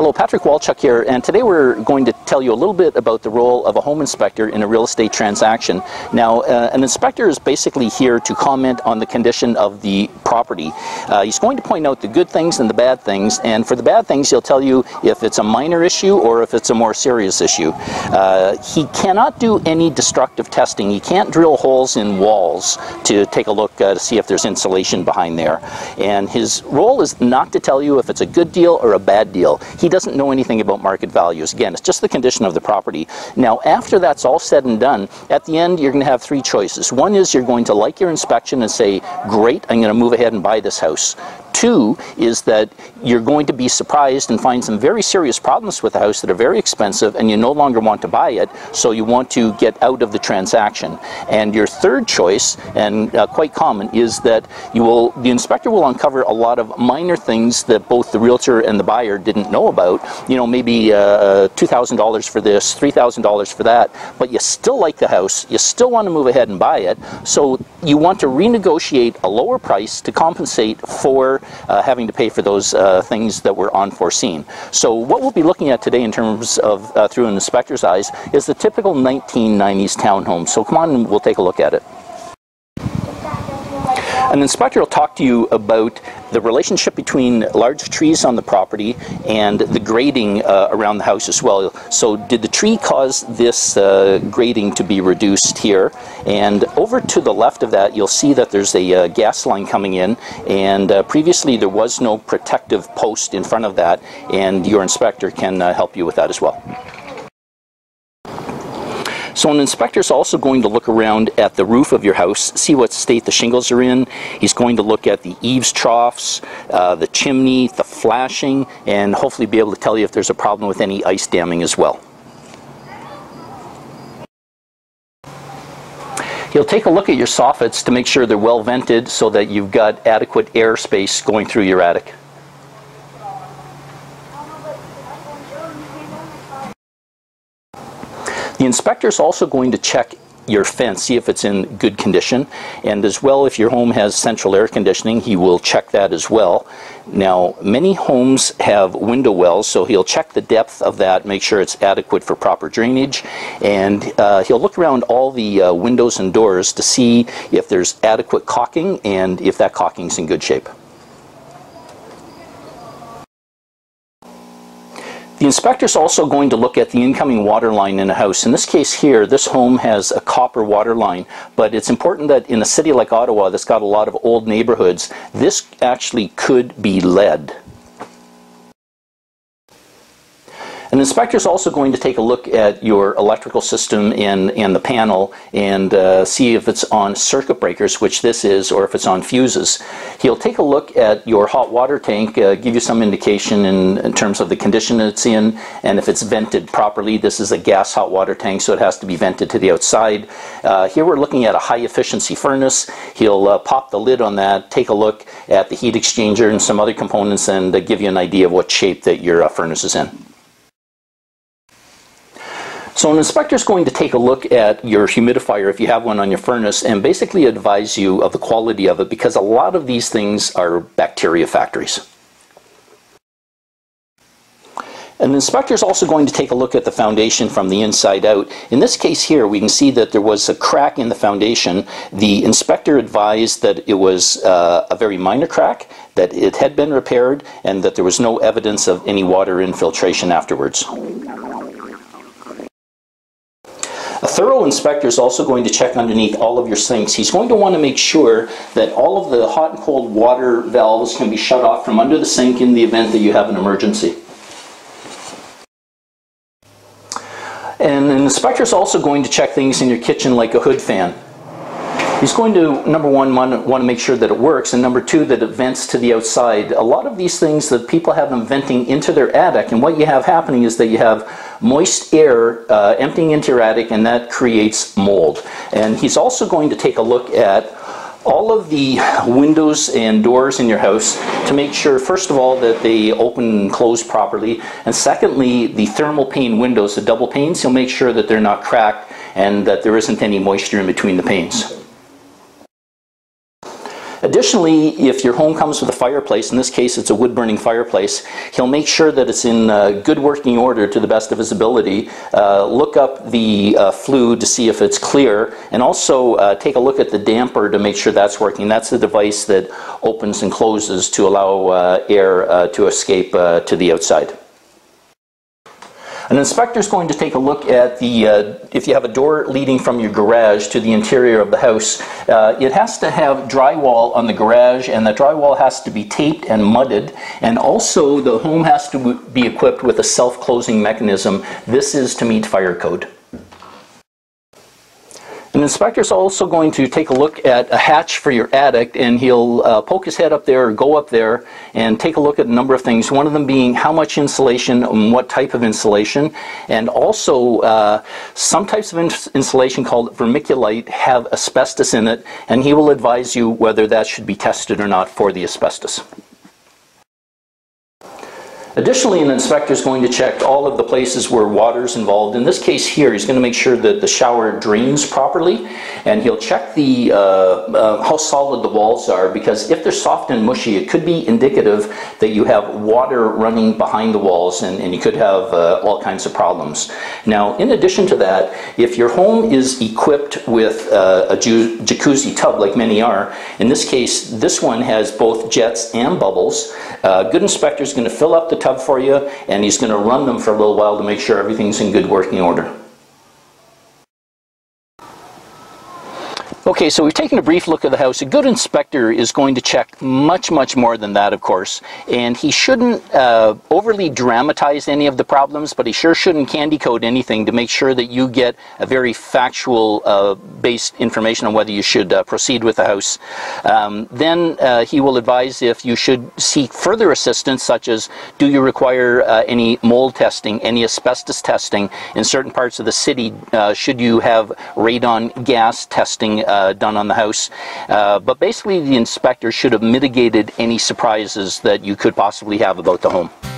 Hello, Patrick Walchuk here, and today we're going to tell you a little bit about the role of a home inspector in a real estate transaction. Now, an inspector is basically here to comment on the condition of the property. He's going to point out the good things and the bad things, and for the bad things he'll tell you if it's a minor issue or if it's a more serious issue. He cannot do any destructive testing. He can't drill holes in walls to take a look to see if there's insulation behind there. And his role is not to tell you if it's a good deal or a bad deal. He doesn't know anything about market values. Again, it's just the condition of the property. Now, after that's all said and done, at the end you're going to have three choices. One is you're going to like your inspection and say, great, I'm going to move ahead and buy this house. Two is that you're going to be surprised and find some very serious problems with the house that are very expensive and you no longer want to buy it, so you want to get out of the transaction. And your third choice, and quite common, is that the inspector will uncover a lot of minor things that both the realtor and the buyer didn't know about. You know, maybe $2,000 for this, $3,000 for that, but you still like the house, you still want to move ahead and buy it, so you want to renegotiate a lower price to compensate for having to pay for those things that were unforeseen. So what we'll be looking at today in terms of through an inspector's eyes is the typical 1990s townhome. So come on and we'll take a look at it. An inspector will talk to you about the relationship between large trees on the property and the grading around the house as well. So did the tree cause this grading to be reduced here? And over to the left of that you'll see that there's a gas line coming in, and previously there was no protective post in front of that, and your inspector can help you with that as well. So an inspector is also going to look around at the roof of your house, see what state the shingles are in. He's going to look at the eaves troughs, the chimney, the flashing, and hopefully be able to tell you if there's a problem with any ice damming as well. He'll take a look at your soffits to make sure they're well vented so that you've got adequate airspace going through your attic. The inspector is also going to check your fence, see if it's in good condition, and as well, if your home has central air conditioning, he will check that as well. Now, many homes have window wells, so he'll check the depth of that, make sure it's adequate for proper drainage, and he'll look around all the windows and doors to see if there's adequate caulking and if that caulking's in good shape. The inspector is also going to look at the incoming water line in a house. In this case here, this home has a copper water line, but it's important that in a city like Ottawa that's got a lot of old neighborhoods, this actually could be lead. An inspector is also going to take a look at your electrical system and the panel and see if it's on circuit breakers, which this is, or if it's on fuses. He'll take a look at your hot water tank, give you some indication in terms of the condition it's in, and if it's vented properly. This is a gas hot water tank, so it has to be vented to the outside. Here we're looking at a high efficiency furnace. He'll pop the lid on that, take a look at the heat exchanger and some other components, and give you an idea of what shape that your furnace is in. So an inspector is going to take a look at your humidifier, if you have one on your furnace, and basically advise you of the quality of it, because a lot of these things are bacteria factories. An inspector is also going to take a look at the foundation from the inside out. In this case here, we can see that there was a crack in the foundation. The inspector advised that it was a very minor crack, that it had been repaired, and that there was no evidence of any water infiltration afterwards. A thorough inspector is also going to check underneath all of your sinks. He's going to want to make sure that all of the hot and cold water valves can be shut off from under the sink in the event that you have an emergency. And an inspector is also going to check things in your kitchen like a hood fan. He's going to, number one, want to make sure that it works, and number two, that it vents to the outside. A lot of these things that people have them venting into their attic, and what you have happening is that you have moist air emptying into your attic, and that creates mold. And he's also going to take a look at all of the windows and doors in your house to make sure, first of all, that they open and close properly, and secondly, the thermal pane windows, the double panes, he'll make sure that they're not cracked and that there isn't any moisture in between the panes. Additionally, if your home comes with a fireplace, in this case it's a wood-burning fireplace, he'll make sure that it's in good working order to the best of his ability, look up the flue to see if it's clear, and also take a look at the damper to make sure that's working. That's the device that opens and closes to allow air to escape to the outside. An inspector is going to take a look at if you have a door leading from your garage to the interior of the house, it has to have drywall on the garage, and that drywall has to be taped and mudded, and also the home has to be equipped with a self-closing mechanism. This is to meet fire code. An inspector is also going to take a look at a hatch for your attic, and he'll poke his head up there or go up there and take a look at a number of things, one of them being how much insulation and what type of insulation, and also some types of insulation called vermiculite have asbestos in it, and he will advise you whether that should be tested or not for the asbestos. Additionally, an inspector is going to check all of the places where water is involved. In this case here, he's going to make sure that the shower drains properly, and he'll check the how solid the walls are, because if they're soft and mushy, it could be indicative that you have water running behind the walls, and you could have all kinds of problems. Now, in addition to that, if your home is equipped with a jacuzzi tub, like many are, in this case, this one has both jets and bubbles. A good inspector is going to fill up the tub for you, and he's going to run them for a little while to make sure everything's in good working order. Okay, so we've taken a brief look at the house. A good inspector is going to check much more than that, of course, and he shouldn't overly dramatize any of the problems, but he sure shouldn't candy coat anything to make sure that you get a very factual based information on whether you should proceed with the house. Then he will advise if you should seek further assistance, such as do you require any mold testing, any asbestos testing in certain parts of the city, should you have radon gas testing done on the house. But basically the inspector should have mitigated any surprises that you could possibly have about the home.